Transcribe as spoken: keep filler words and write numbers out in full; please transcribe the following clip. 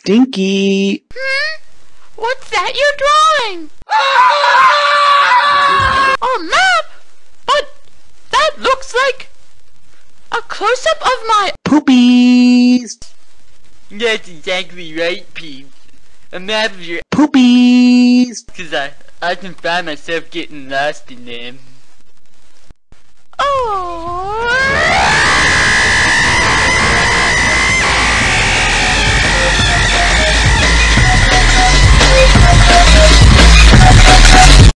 Stinky. Hmm? What's that you're drawing? A map? But that looks like a close-up of my Poopies. That's exactly right, Pete. A map of your Poopies. cause I, I can find myself getting lost in them. Oh.